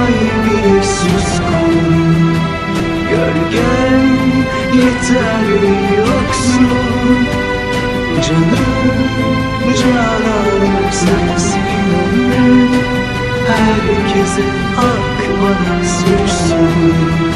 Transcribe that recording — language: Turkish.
kalbi suskun. Gölgem yeter yoksun. Canım canan sensin. Herkese ak bana sürsün.